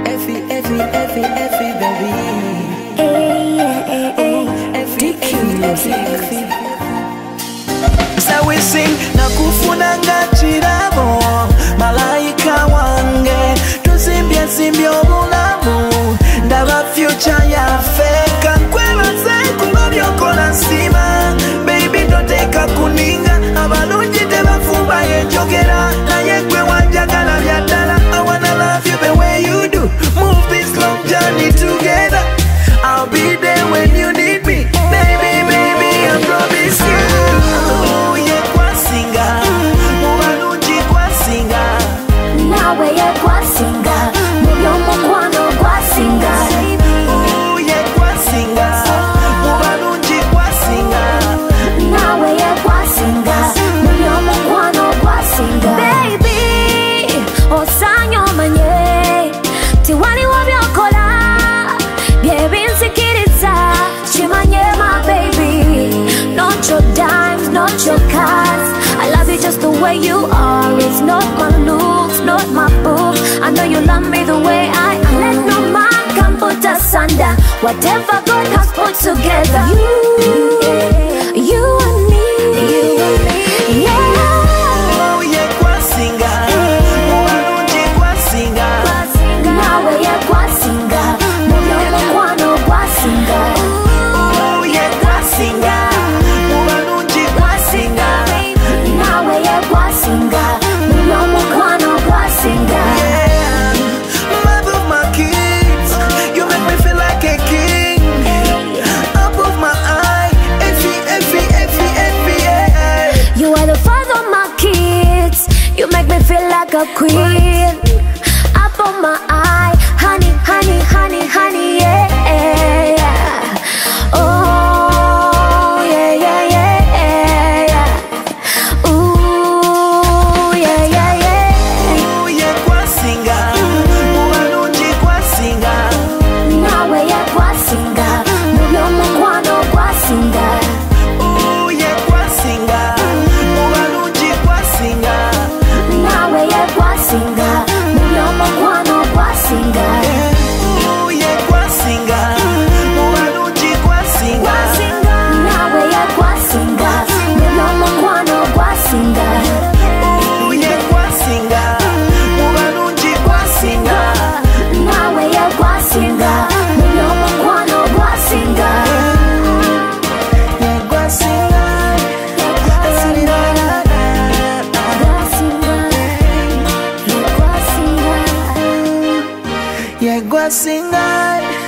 Effie, baby. Effie. So we sing na kufuna ngachirabo malaika wange tuzimbye zimbye obulamu ndaba future ya feka kwebaze kuba byokola nsima baby toteka kuninga abalungi tebafumba yenjogera naye gwe wanjagala bya ddala I wanna love you the way you do move this long journey together I'll be there when you need me baby I promise you nawe ye kwasinga mubyo mukwano kwasinga ye kwasinga mubalungi kwasinga nawe ye kwasinga mubyo mukwano kwasinga baby osanyo manye tiwaliwo byokola byebinsikiriza kimanye my baby not your dimes not your cars I love you just the way you are it's not my looks not my boobs I know you love me the way I am let no man can put us under whatever God has put together you and me yeah kwasinga mubalungi kwasinga nawe ye kwasinga mubyo mukwano kwasinga kwasinga mubalungi kwasinga nawe ye kwasinga mubyo mukwano kwasinga mother of my kids you make me feel like a king up of my eye Effie yeah. You are the father of my kids you make me feel like a queen up on my eye honey yeah oh yeah ooh yeah kwasinga mubalungi kwasinga nawe ye kwasinga mubyo mukwano kwasinga kwasinga mubalungi kwasinga nawe ye kwasinga mubyo mukwano kwasinga kwasinga mubalungi kwasinga nawe ye kwasinga mubyo mukwano kwasinga kwasinga mubalungi kwasinga nawe ye kwasinga mubyo mukwano kwasinga kwasinga